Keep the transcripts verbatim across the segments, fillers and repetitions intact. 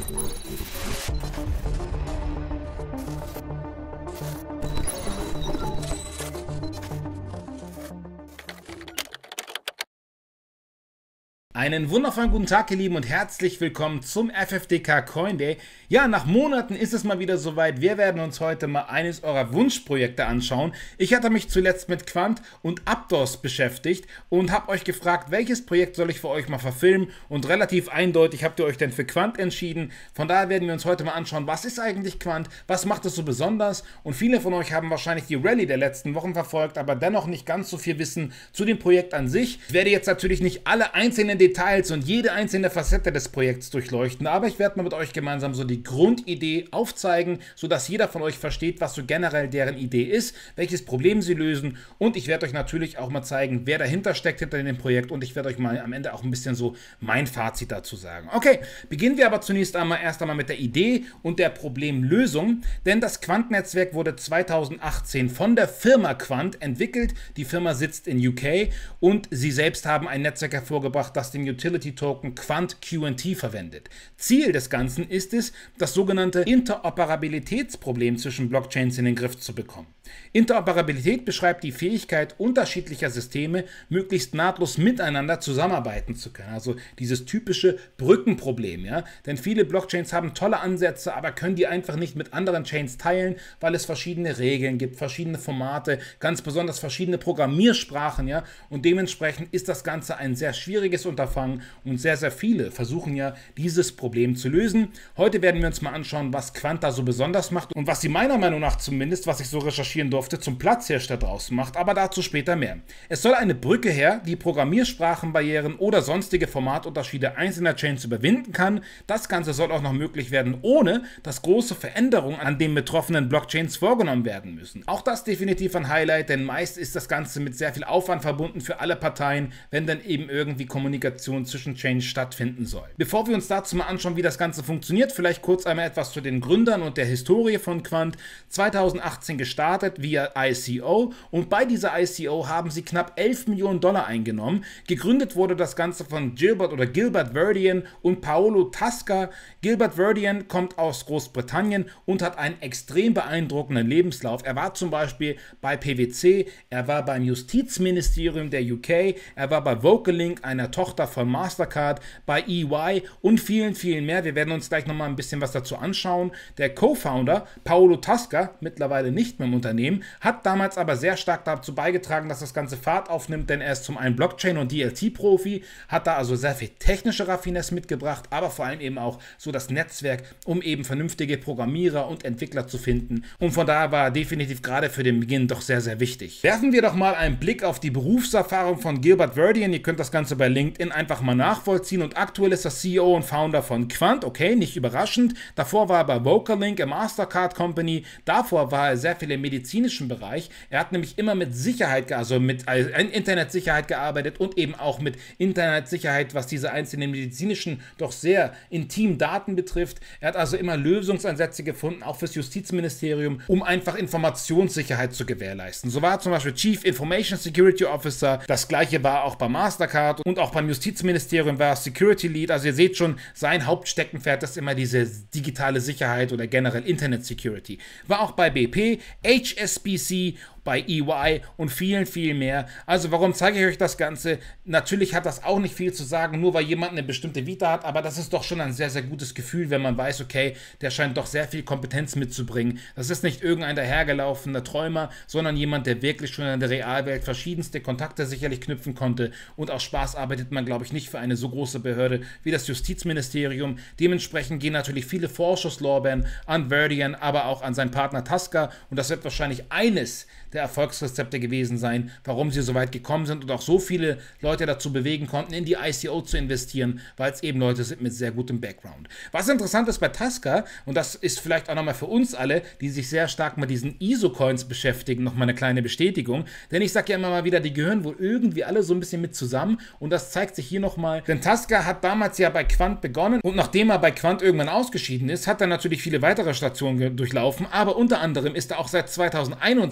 Einen wundervollen guten Tag, ihr Lieben, und herzlich willkommen zum F F D K Coin Day. Ja, nach Monaten ist es mal wieder soweit. Wir werden uns heute mal eines eurer Wunschprojekte anschauen. Ich hatte mich zuletzt mit Quant und Aptos beschäftigt und habe euch gefragt, welches Projekt soll ich für euch mal verfilmen, und relativ eindeutig habt ihr euch denn für Quant entschieden. Von daher werden wir uns heute mal anschauen, was ist eigentlich Quant, was macht es so besonders, und viele von euch haben wahrscheinlich die Rallye der letzten Wochen verfolgt, aber dennoch nicht ganz so viel wissen zu dem Projekt an sich. Ich werde jetzt natürlich nicht alle einzelnen Details und jede einzelne Facette des Projekts durchleuchten, aber ich werde mal mit euch gemeinsam so die Grundidee aufzeigen, sodass jeder von euch versteht, was so generell deren Idee ist, welches Problem sie lösen, und ich werde euch natürlich auch mal zeigen, wer dahinter steckt hinter dem Projekt, und ich werde euch mal am Ende auch ein bisschen so mein Fazit dazu sagen. Okay, beginnen wir aber zunächst einmal erst einmal mit der Idee und der Problemlösung, denn das Quant-Netzwerk wurde zweitausendachtzehn von der Firma Quant entwickelt. Die Firma sitzt in U K und sie selbst haben ein Netzwerk hervorgebracht, das den Utility Token Quant Q N T verwendet. Ziel des Ganzen ist es, das sogenannte Interoperabilitätsproblem zwischen Blockchains in den Griff zu bekommen. Interoperabilität beschreibt die Fähigkeit unterschiedlicher Systeme, möglichst nahtlos miteinander zusammenarbeiten zu können. Also dieses typische Brückenproblem, ja? Denn viele Blockchains haben tolle Ansätze, aber können die einfach nicht mit anderen Chains teilen, weil es verschiedene Regeln gibt, verschiedene Formate, ganz besonders verschiedene Programmiersprachen, ja? Und dementsprechend ist das Ganze ein sehr schwieriges Unterfangen, und sehr, sehr viele versuchen ja, dieses Problem zu lösen. Heute werden wir uns mal anschauen, was Quant da so besonders macht und was sie meiner Meinung nach zumindest, was ich so recherchieren durfte, zum Platzhirsch da draußen macht, aber dazu später mehr. Es soll eine Brücke her, die Programmiersprachenbarrieren oder sonstige Formatunterschiede einzelner Chains überwinden kann. Das Ganze soll auch noch möglich werden, ohne dass große Veränderungen an den betroffenen Blockchains vorgenommen werden müssen. Auch das definitiv ein Highlight, denn meist ist das Ganze mit sehr viel Aufwand verbunden für alle Parteien, wenn dann eben irgendwie Kommunikation zwischen Chains stattfinden soll. Bevor wir uns dazu mal anschauen, wie das Ganze funktioniert, vielleicht kurz einmal etwas zu den Gründern und der Historie von Quant. zweitausendachtzehn gestartet via I C O, und bei dieser I C O haben sie knapp elf Millionen Dollar eingenommen. Gegründet wurde das Ganze von Gilbert oder Gilbert Verdian und Paolo Tasca. Gilbert Verdian kommt aus Großbritannien und hat einen extrem beeindruckenden Lebenslauf. Er war zum Beispiel bei P W C, er war beim Justizministerium der U K, er war bei Vocalink, einer Tochter von Mastercard, bei E Y und vielen, vielen mehr. Wir werden uns gleich nochmal ein bisschen was dazu anschauen. Der Co-Founder Paolo Tasca, mittlerweile nicht mehr im Unternehmen, hat damals aber sehr stark dazu beigetragen, dass das Ganze Fahrt aufnimmt, denn er ist zum einen Blockchain- und D L T-Profi, hat da also sehr viel technische Raffinesse mitgebracht, aber vor allem eben auch so das Netzwerk, um eben vernünftige Programmierer und Entwickler zu finden, und von daher war er definitiv gerade für den Beginn doch sehr, sehr wichtig. Werfen wir doch mal einen Blick auf die Berufserfahrung von Gilbert Verdian. Ihr könnt das Ganze bei LinkedIn einfach mal nachvollziehen, und aktuell ist er C E O und Founder von Quant, okay, nicht überraschend. Davor war er bei Vocalink, a Mastercard Company, davor war er sehr viel im medizinischen Bereich. Er hat nämlich immer mit Sicherheit, also mit Internetsicherheit gearbeitet und eben auch mit Internetsicherheit, was diese einzelnen medizinischen, doch sehr intimen Daten betrifft. Er hat also immer Lösungsansätze gefunden, auch fürs Justizministerium, um einfach Informationssicherheit zu gewährleisten. So war er zum Beispiel Chief Information Security Officer, das gleiche war auch bei Mastercard, und auch beim Justizministerium war er Security Lead. Also ihr seht schon, sein Hauptsteckenpferd ist immer diese digitale Sicherheit oder generell Internet Security. War auch bei B P, H S B C, bei E Y und vielen, viel mehr. Also warum zeige ich euch das Ganze? Natürlich hat das auch nicht viel zu sagen, nur weil jemand eine bestimmte Vita hat, aber das ist doch schon ein sehr, sehr gutes Gefühl, wenn man weiß, okay, der scheint doch sehr viel Kompetenz mitzubringen. Das ist nicht irgendein dahergelaufener Träumer, sondern jemand, der wirklich schon in der Realwelt verschiedenste Kontakte sicherlich knüpfen konnte, und aus Spaß arbeitet man, glaube ich, nicht für eine so große Behörde wie das Justizministerium. Dementsprechend gehen natürlich viele Vorschusslorbeeren an Verdian, aber auch an seinen Partner Tasca, und das wird wahrscheinlich eines der Erfolgsrezepte gewesen sein, warum sie so weit gekommen sind und auch so viele Leute dazu bewegen konnten, in die I C O zu investieren, weil es eben Leute sind mit sehr gutem Background. Was interessant ist bei Tasca, und das ist vielleicht auch nochmal für uns alle, die sich sehr stark mit diesen I S O-Coins beschäftigen, nochmal eine kleine Bestätigung, denn ich sage ja immer mal wieder, die gehören wohl irgendwie alle so ein bisschen mit zusammen, und das zeigt sich hier nochmal, denn Tasca hat damals ja bei Quant begonnen, und nachdem er bei Quant irgendwann ausgeschieden ist, hat er natürlich viele weitere Stationen durchlaufen, aber unter anderem ist er auch seit zweitausendeinundzwanzig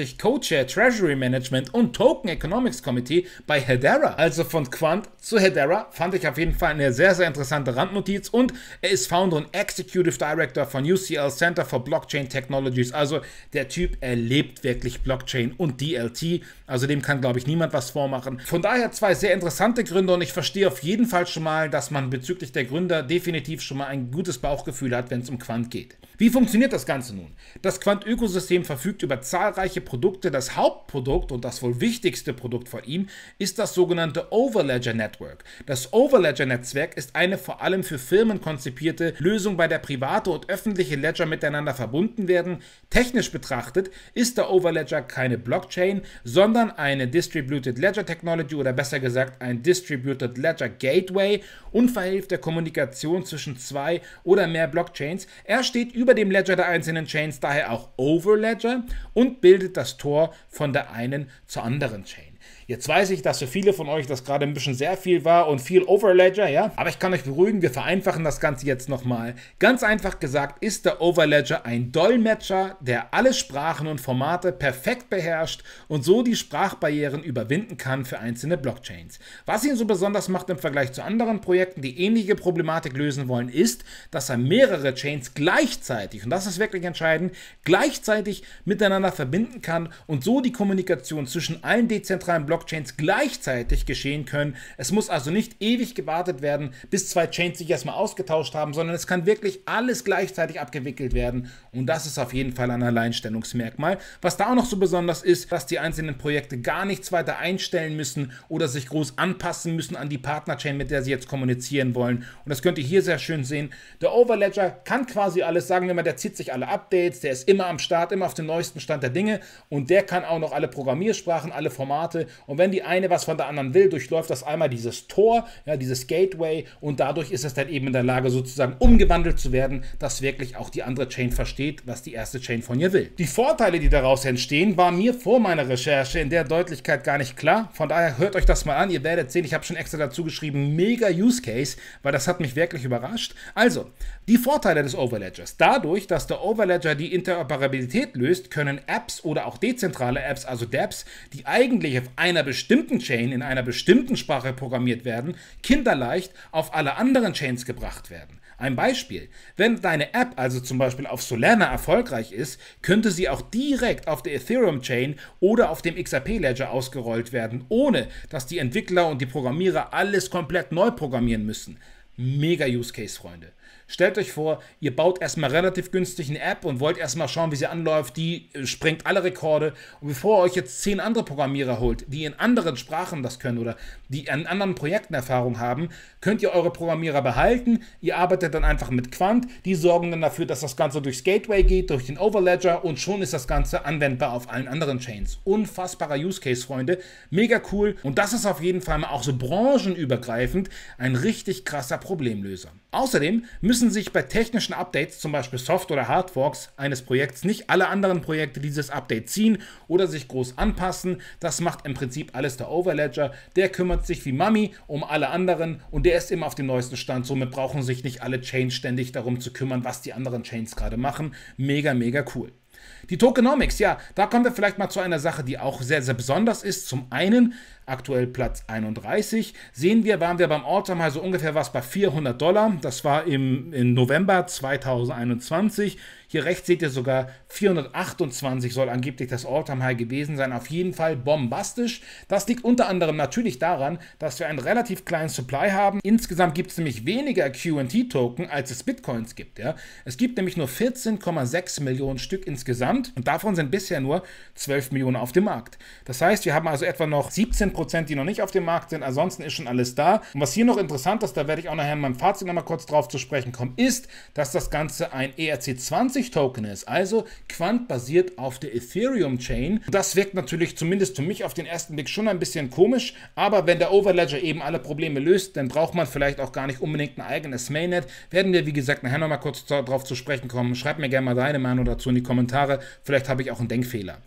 plötzlich Co-Chair Treasury Management und Token Economics Committee bei Hedera. Also von Quant zu Hedera fand ich auf jeden Fall eine sehr, sehr interessante Randnotiz, und er ist Founder und Executive Director von U C L Center for Blockchain Technologies. Also der Typ, er lebt wirklich Blockchain und D L T, also dem kann, glaube ich, niemand was vormachen. Von daher zwei sehr interessante Gründe, und ich verstehe auf jeden Fall schon mal, dass man bezüglich der Gründer definitiv schon mal ein gutes Bauchgefühl hat, wenn es um Quant geht. Wie funktioniert das Ganze nun? Das Quant-Ökosystem verfügt über zahlreiche Produkte. Das Hauptprodukt und das wohl wichtigste Produkt von ihm ist das sogenannte Overledger Network. Das Overledger Netzwerk ist eine vor allem für Firmen konzipierte Lösung, bei der private und öffentliche Ledger miteinander verbunden werden. Technisch betrachtet ist der Overledger keine Blockchain, sondern eine Distributed Ledger Technology, oder besser gesagt ein Distributed Ledger Gateway, und verhilft der Kommunikation zwischen zwei oder mehr Blockchains. Er steht über dem Ledger der einzelnen Chains, daher auch Overledger, und bildet das Tor von der einen zur anderen Chain. Jetzt weiß ich, dass für viele von euch das gerade ein bisschen sehr viel war und viel Overledger, ja, aber ich kann euch beruhigen, wir vereinfachen das Ganze jetzt nochmal. Ganz einfach gesagt ist der Overledger ein Dolmetscher, der alle Sprachen und Formate perfekt beherrscht und so die Sprachbarrieren überwinden kann für einzelne Blockchains. Was ihn so besonders macht im Vergleich zu anderen Projekten, die ähnliche Problematik lösen wollen, ist, dass er mehrere Chains gleichzeitig, und das ist wirklich entscheidend, gleichzeitig miteinander verbinden kann und so die Kommunikation zwischen allen dezentralen Blockchains gleichzeitig geschehen können. Es muss also nicht ewig gewartet werden, bis zwei Chains sich erstmal ausgetauscht haben, sondern es kann wirklich alles gleichzeitig abgewickelt werden, und das ist auf jeden Fall ein Alleinstellungsmerkmal. Was da auch noch so besonders ist, dass die einzelnen Projekte gar nichts weiter einstellen müssen oder sich groß anpassen müssen an die Partnerchain, mit der sie jetzt kommunizieren wollen, und das könnt ihr hier sehr schön sehen. Der Overledger kann quasi alles, sagen wir mal, der zieht sich alle Updates, der ist immer am Start, immer auf dem neuesten Stand der Dinge, und der kann auch noch alle Programmiersprachen, alle Formate. Und wenn die eine was von der anderen will, durchläuft das einmal dieses Tor, ja, dieses Gateway, und dadurch ist es dann eben in der Lage, sozusagen umgewandelt zu werden, dass wirklich auch die andere Chain versteht, was die erste Chain von ihr will. Die Vorteile, die daraus entstehen, waren mir vor meiner Recherche in der Deutlichkeit gar nicht klar. Von daher hört euch das mal an, ihr werdet sehen, ich habe schon extra dazu geschrieben, mega Use Case, weil das hat mich wirklich überrascht. Also, die Vorteile des Overledgers. Dadurch, dass der Overledger die Interoperabilität löst, können Apps oder auch dezentrale Apps, also dApps, die eigentlich auf einer bestimmten Chain in einer bestimmten Sprache programmiert werden, kinderleicht auf alle anderen Chains gebracht werden. Ein Beispiel: Wenn deine App also zum Beispiel auf Solana erfolgreich ist, könnte sie auch direkt auf der Ethereum-Chain oder auf dem X R P-Ledger ausgerollt werden, ohne dass die Entwickler und die Programmierer alles komplett neu programmieren müssen. Mega Use Case, Freunde. Stellt euch vor, ihr baut erstmal relativ günstig eine App und wollt erstmal schauen, wie sie anläuft, die äh, sprengt alle Rekorde, und bevor ihr euch jetzt zehn andere Programmierer holt, die in anderen Sprachen das können oder die in anderen Projekten Erfahrung haben, könnt ihr eure Programmierer behalten, ihr arbeitet dann einfach mit Quant, die sorgen dann dafür, dass das Ganze durchs Gateway geht, durch den Overledger, und schon ist das Ganze anwendbar auf allen anderen Chains. Unfassbarer Use Case, Freunde, mega cool, und das ist auf jeden Fall mal auch so branchenübergreifend ein richtig krasser Problemlöser. Außerdem müssen sich bei technischen Updates, zum Beispiel Soft- oder Hardforks eines Projekts, nicht alle anderen Projekte dieses Update ziehen oder sich groß anpassen. Das macht im Prinzip alles der Overledger. Der kümmert sich wie Mami um alle anderen, und der ist immer auf dem neuesten Stand. Somit brauchen sich nicht alle Chains ständig darum zu kümmern, was die anderen Chains gerade machen. Mega, mega cool. Die Tokenomics, ja, da kommen wir vielleicht mal zu einer Sache, die auch sehr, sehr besonders ist. Zum einen, aktuell Platz einunddreißig, sehen wir, waren wir beim All-Time High so ungefähr was bei vierhundert Dollar. Das war im, im November zweitausendeinundzwanzig. Hier rechts seht ihr sogar vierhundertachtundzwanzig soll angeblich das All-Time High gewesen sein. Auf jeden Fall bombastisch. Das liegt unter anderem natürlich daran, dass wir einen relativ kleinen Supply haben. Insgesamt gibt es nämlich weniger Q und T-Token, als es Bitcoins gibt. Ja? Es gibt nämlich nur vierzehn Komma sechs Millionen Stück insgesamt, und davon sind bisher nur zwölf Millionen auf dem Markt. Das heißt, wir haben also etwa noch siebzehn Prozent, die noch nicht auf dem Markt sind. Ansonsten ist schon alles da. Und was hier noch interessant ist, da werde ich auch nachher in meinem Fazit nochmal kurz drauf zu sprechen kommen, ist, dass das Ganze ein E R C zwanzig Token ist, also Quant basiert auf der Ethereum-Chain. Das wirkt natürlich zumindest für mich auf den ersten Blick schon ein bisschen komisch, aber wenn der Overledger eben alle Probleme löst, dann braucht man vielleicht auch gar nicht unbedingt ein eigenes Mainnet. Werden wir, wie gesagt, nachher nochmal kurz darauf zu sprechen kommen. Schreibt mir gerne mal deine Meinung dazu in die Kommentare, vielleicht habe ich auch einen Denkfehler.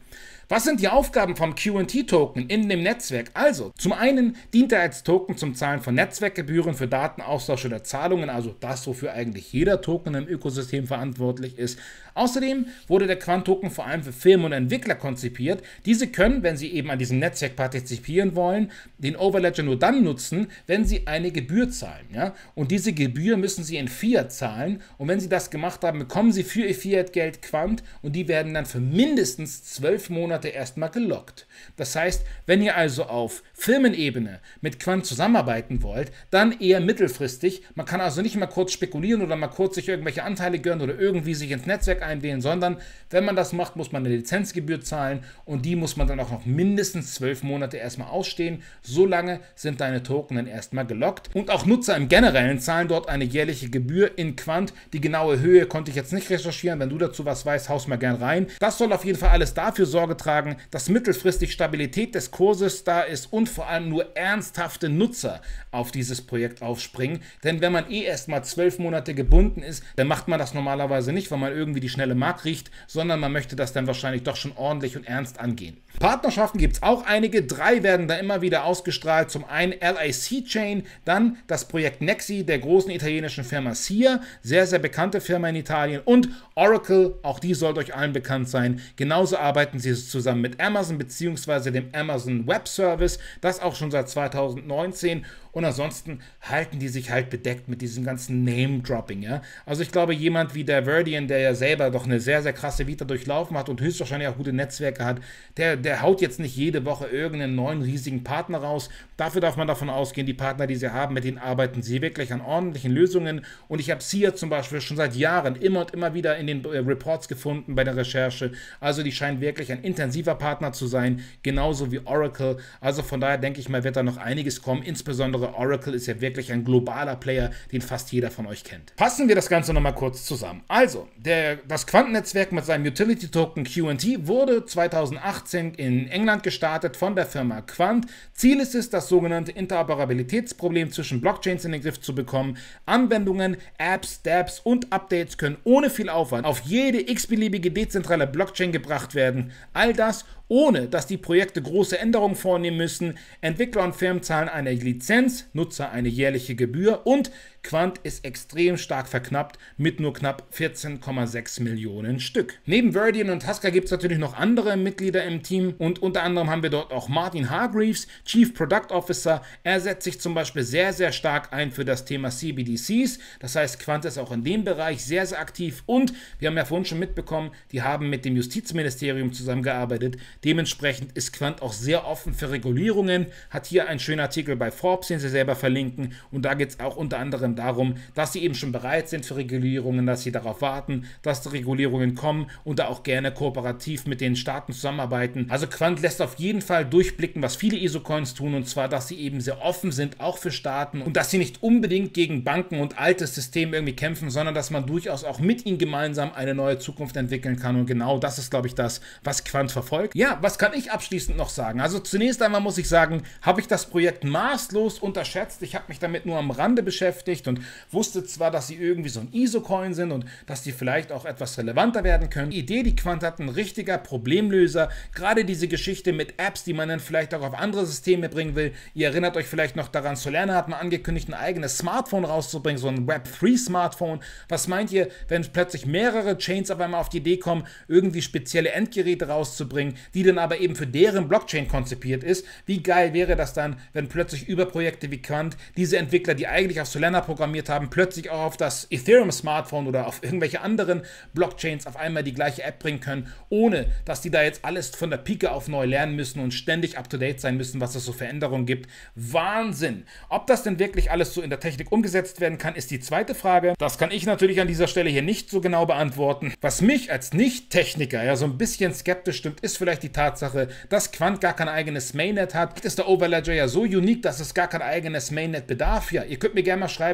Was sind die Aufgaben vom Q und T-Token in dem Netzwerk? Also, zum einen dient er als Token zum Zahlen von Netzwerkgebühren für Datenaustausch oder Zahlungen, also das, wofür eigentlich jeder Token im Ökosystem verantwortlich ist. Außerdem wurde der Quant-Token vor allem für Firmen und Entwickler konzipiert. Diese können, wenn sie eben an diesem Netzwerk partizipieren wollen, den Overledger nur dann nutzen, wenn sie eine Gebühr zahlen. Ja? Und diese Gebühr müssen sie in Fiat zahlen. Und wenn sie das gemacht haben, bekommen sie für ihr Fiat-Geld Quant und die werden dann für mindestens zwölf Monate erstmal gelockt. Das heißt, wenn ihr also auf Firmenebene mit Quant zusammenarbeiten wollt, dann eher mittelfristig. Man kann also nicht mal kurz spekulieren oder mal kurz sich irgendwelche Anteile gönnen oder irgendwie sich ins Netzwerk einwählen, sondern wenn man das macht, muss man eine Lizenzgebühr zahlen und die muss man dann auch noch mindestens zwölf Monate erstmal ausstehen. So lange sind deine Token dann erstmal gelockt. Und auch Nutzer im Generellen zahlen dort eine jährliche Gebühr in Quant. Die genaue Höhe konnte ich jetzt nicht recherchieren. Wenn du dazu was weißt, haust mal gern rein. Das soll auf jeden Fall alles dafür Sorge tragen, dass mittelfristig Stabilität des Kurses da ist und vor allem nur ernsthafte Nutzer auf dieses Projekt aufspringen. Denn wenn man eh erstmal zwölf Monate gebunden ist, dann macht man das normalerweise nicht, weil man irgendwie die schnelle Mark riecht, sondern man möchte das dann wahrscheinlich doch schon ordentlich und ernst angehen. Partnerschaften gibt es auch einige, drei werden da immer wieder ausgestrahlt. Zum einen L I C Chain, dann das Projekt Nexi der großen italienischen Firma S I A, sehr, sehr bekannte Firma in Italien, und Oracle, auch die sollte euch allen bekannt sein. Genauso arbeiten sie zusammen mit Amazon bzw. dem Amazon Web Service, das auch schon seit zweitausendneunzehn. Und ansonsten halten die sich halt bedeckt mit diesem ganzen Name-Dropping, ja. Also ich glaube, jemand wie der Verdian, der ja selber doch eine sehr, sehr krasse Vita durchlaufen hat und höchstwahrscheinlich auch gute Netzwerke hat, der, der haut jetzt nicht jede Woche irgendeinen neuen riesigen Partner raus. Dafür darf man davon ausgehen, die Partner, die sie haben, mit denen arbeiten sie wirklich an ordentlichen Lösungen. Und ich habe S I A zum Beispiel schon seit Jahren immer und immer wieder in den Reports gefunden bei der Recherche. Also die scheinen wirklich ein intensiver Partner zu sein, genauso wie Oracle. Also von daher denke ich mal, wird da noch einiges kommen, insbesondere Oracle ist ja wirklich ein globaler Player, den fast jeder von euch kennt. Fassen wir das Ganze nochmal kurz zusammen. Also, der, das Quantennetzwerk mit seinem Utility-Token Q und T wurde zweitausendachtzehn in England gestartet von der Firma Quant. Ziel ist es, das sogenannte Interoperabilitätsproblem zwischen Blockchains in den Griff zu bekommen. Anwendungen, Apps, Dapps und Updates können ohne viel Aufwand auf jede x-beliebige dezentrale Blockchain gebracht werden. All das ohne dass die Projekte große Änderungen vornehmen müssen. Entwickler und Firmen zahlen eine Lizenz, Nutzer eine jährliche Gebühr und Quant ist extrem stark verknappt mit nur knapp vierzehn Komma sechs Millionen Stück. Neben Verdian und Haskell gibt es natürlich noch andere Mitglieder im Team und unter anderem haben wir dort auch Martin Hargreaves, Chief Product Officer. Er setzt sich zum Beispiel sehr, sehr stark ein für das Thema C B D Cs. Das heißt, Quant ist auch in dem Bereich sehr, sehr aktiv und wir haben ja vorhin schon mitbekommen, die haben mit dem Justizministerium zusammengearbeitet. Dementsprechend ist Quant auch sehr offen für Regulierungen. Hat hier einen schönen Artikel bei Forbes, den sie selber verlinken und da geht es auch unter anderem darum, dass sie eben schon bereit sind für Regulierungen, dass sie darauf warten, dass die Regulierungen kommen und da auch gerne kooperativ mit den Staaten zusammenarbeiten. Also Quant lässt auf jeden Fall durchblicken, was viele I S O-Coins tun, und zwar, dass sie eben sehr offen sind, auch für Staaten, und dass sie nicht unbedingt gegen Banken und altes System irgendwie kämpfen, sondern dass man durchaus auch mit ihnen gemeinsam eine neue Zukunft entwickeln kann, und genau das ist, glaube ich, das, was Quant verfolgt. Ja, was kann ich abschließend noch sagen? Also zunächst einmal muss ich sagen, habe ich das Projekt maßlos unterschätzt. Ich habe mich damit nur am Rande beschäftigt und wusste zwar, dass sie irgendwie so ein I S O-Coin sind und dass die vielleicht auch etwas relevanter werden können. Die Idee, die Quant hat, ein richtiger Problemlöser. Gerade diese Geschichte mit Apps, die man dann vielleicht auch auf andere Systeme bringen will. Ihr erinnert euch vielleicht noch daran, Solana hat mal angekündigt, ein eigenes Smartphone rauszubringen, so ein Web drei Smartphone. Was meint ihr, wenn plötzlich mehrere Chains auf einmal auf die Idee kommen, irgendwie spezielle Endgeräte rauszubringen, die dann aber eben für deren Blockchain konzipiert ist? Wie geil wäre das dann, wenn plötzlich über Projekte wie Quant diese Entwickler, die eigentlich auf Solana programmiert haben, plötzlich auch auf das Ethereum-Smartphone oder auf irgendwelche anderen Blockchains auf einmal die gleiche App bringen können, ohne dass die da jetzt alles von der Pike auf neu lernen müssen und ständig up-to-date sein müssen, was es so Veränderungen gibt. Wahnsinn! Ob das denn wirklich alles so in der Technik umgesetzt werden kann, ist die zweite Frage. Das kann ich natürlich an dieser Stelle hier nicht so genau beantworten. Was mich als Nicht-Techniker ja so ein bisschen skeptisch stimmt, ist vielleicht die Tatsache, dass Quant gar kein eigenes Mainnet hat. Ist der Overledger ja so unique, dass es gar kein eigenes Mainnet bedarf? Ja, ihr könnt mir gerne mal schreiben,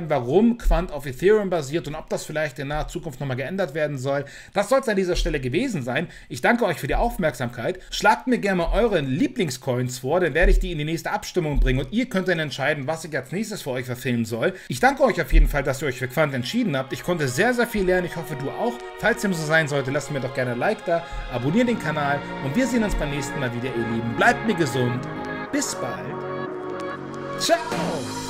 hören, warum Quant auf Ethereum basiert und ob das vielleicht in naher Zukunft nochmal geändert werden soll. Das soll es an dieser Stelle gewesen sein. Ich danke euch für die Aufmerksamkeit. Schlagt mir gerne mal eure Lieblingscoins vor, dann werde ich die in die nächste Abstimmung bringen und ihr könnt dann entscheiden, was ich als nächstes für euch verfilmen soll. Ich danke euch auf jeden Fall, dass ihr euch für Quant entschieden habt. Ich konnte sehr, sehr viel lernen. Ich hoffe, du auch. Falls dem so sein sollte, lasst mir doch gerne ein Like da, abonniert den Kanal und wir sehen uns beim nächsten Mal wieder, ihr Lieben. Bleibt mir gesund. Bis bald. Ciao.